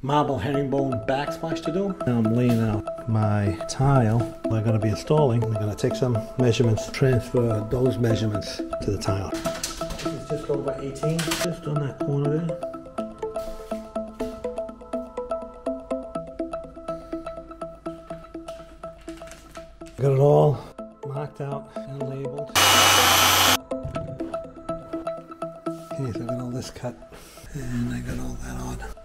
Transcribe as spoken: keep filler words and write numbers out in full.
marble herringbone backsplash to do. Now I'm laying out my tile I'm going to be installing. I'm going to take some measurements, transfer those measurements to the tile. It's just over eighteen, just on that corner there. Got it all marked out and labeled. Okay, so I got all this cut and I got all that on.